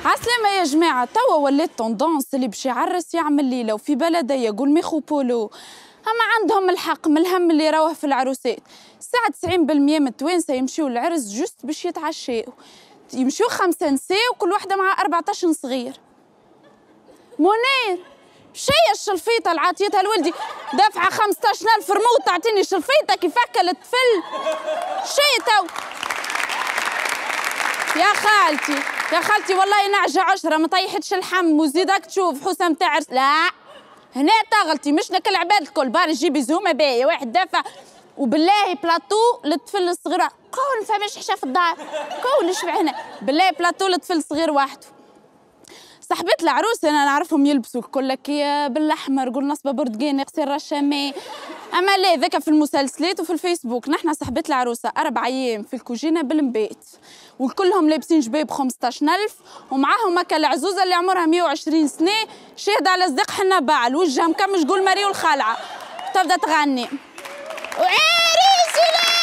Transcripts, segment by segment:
عسلامة يا جماعة، توا ولات توندونس اللي باش يعرس يعمل ليلة وفي بلدية يقول ميخو بولو. أما عندهم الحق من الهم اللي راوه في العروسات. الساعة 90% من التوانسة يمشيو للعرس جست باش يتعشاو، يمشيو 5 نساء وكل واحدة معها 14 صغير. منير شي الشلفيطة اللي عطيتها لولدي، دافعة 15,000 رموت تعطيني شلفيطة كيف هكا الطفل؟ شي تو يا خالتي والله نعجة 10 ما طيحتش اللحم وزيدك تشوف حسام تاع عرس. لا هنا تغلطي، مش ناك العباد الكل بار جيبي زومه باهيه واحد دافع وبالله بلاطو للطفل الصغير. قول ما فماش حشا في الدار، قول شبع هنا بالله بلاطو للطفل الصغير وحده. صاحبات العروس انا نعرفهم يلبسوا الكل لك بالاحمر، قول نصبه بردقين يقصر رشامي. اما لا ذاك في المسلسلات وفي الفيسبوك. نحن صاحبات العروسه 4 ايام في الكوجينه بالمبيت وكلهم لابسين جباب 15,000 ومعاهم هكا العزوزه اللي عمرها 120 سنه شاهده على صديق حنا بعل وجهها مكمش قول ماري والخلعه تبدا تغني وعريس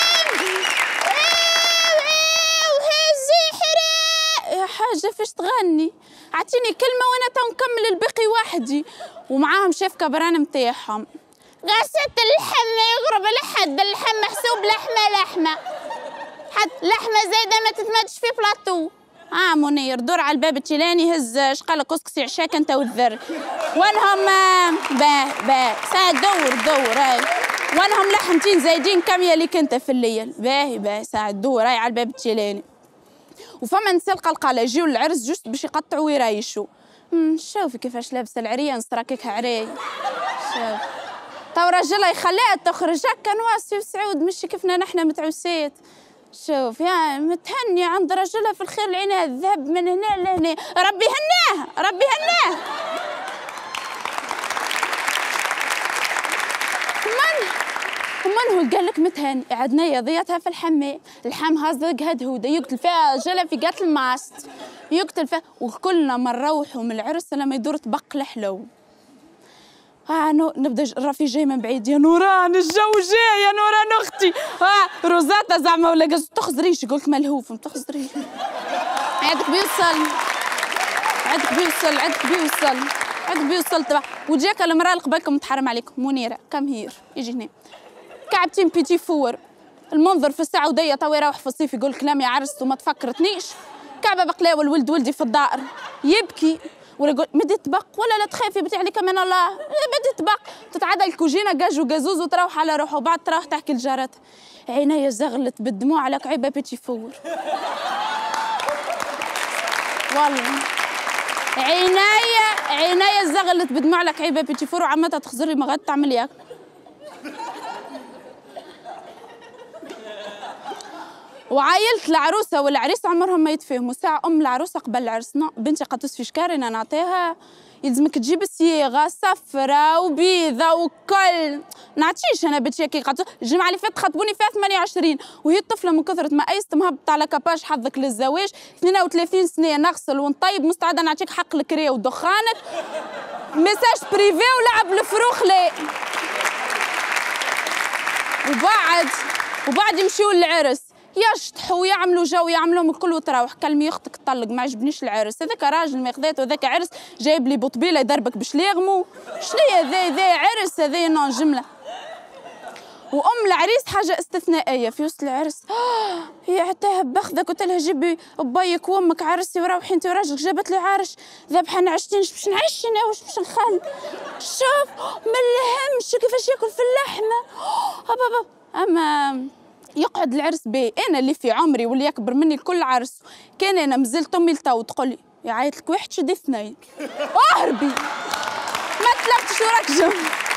وهزي حراء يا حاجه فاش تغني، اعطيني كلمه وانا تو نكمل الباقي وحدي. ومعاهم شيف كبران نتاعهم قصة اللحم يغرب لحد، اللحم محسوب لحمه حتى لحمه زايده ما تتمدش في بلاطو. منير دور على الباب التيلاني هز شقالك كسكسي عشاك انت والذر. وانهم باه ساعة دور هاي وانهم لحمتين زايدين كم يلي كنت في الليل. باهي ساعة دور هاي على الباب التيلاني. وفما نساء القلقالة يجيو للعرس جست باش يقطعوا ويريشوا. شوفي كيفاش لابسه العريان صراكيك عراي. شوف تو راجلها يخليها تخرج هكا نواصي وسعود مش كيفنا نحنا متعوسات. شوف يا متهني عند رجلها في الخير العناد الذهب من هنا لهنا. ربي هناه ومن هو قال لك متهني؟ عندنا يضيتها في الحمام، اللحم هازق هدهوده يقتل فيها جلا في قتل الماست يقتل فيها. وكلنا ما نروحوا من العرس لما يدور طبق الحلو. نبدا رافي جاي من بعيد يا نوران الجو جاي يا نوران اختي. روزاتا زعما ولا قص تخزريش قلت ملهوف ما تخزريش. عندك بيوصل تبع. وجاك المراه اللي قبلكم متحرم عليكم منيره كم هير يجي هنا كعبتين بيتي فور. المنظر في الساعه وديه تو يروح في الصيف يقول كلام يا عرس وما تفكرتنيش. كعبه بقلاوه الولد ولدي في الدار يبكي ولا يقول مدي طبق ولا لا تخافي بتاع عليك من الله مدي طبق. تتعدى الكوجينه قاج وقازوز وتروح على روحها وبعد تروح تحكي لجارتها عينيا زغلت بالدموع على كعيبه بيتي فور. والله عينيا زغلت بدموع على كعيبه بيتي فور وعمتها تخزري ما غاد تعمل ياك. وعايلة العروسة والعريس عمرهم ما يتفاهموا. ساعة العروسة قبل العرس بنتي قطس في شكاري انا نعطيها يلزمك تجيب صياغة صفرة وبيضة وكل نعطيش انا بنتي كي قطس. الجمعة اللي فاتت خطبوني فيها 28 وهي الطفلة من كثرة ما ايست مهبط على كاباج حظك للزواج 32 سنة نغسل ونطيب مستعدة نعطيك حق الكريه ودخانك ميساج بريفي ولعب الفروخ لا. وبعد يمشيو للعرس يشطحوا ويعملوا جو يعملوا من كل وتروح كلمي اختك تطلق ما عجبنيش العرس هذاك راجل ما خذاته وذاك عرس جايب لي بطبيله يضربك باش ليغمو شنو ذا عرس هذا نوع جمله. وام العريس حاجه استثنائيه في وسط العرس هي عطاها بخذك قلت لها جيبي بايك وامك عرسي وروحي انت وراجلك جابت لي عرش ذبحه نعشتينش باش نعش انا واش باش نخل. شوف ما نلهمش كيفاش ياكل في اللحمه. اما يقعد العرس بي. انا اللي في عمري واللي يكبر مني الكل عرس كان انا مازلت امي لتو تقول لي يعيط لك واحد شدي اثنين اهربي ما تلفتش وراك جنب.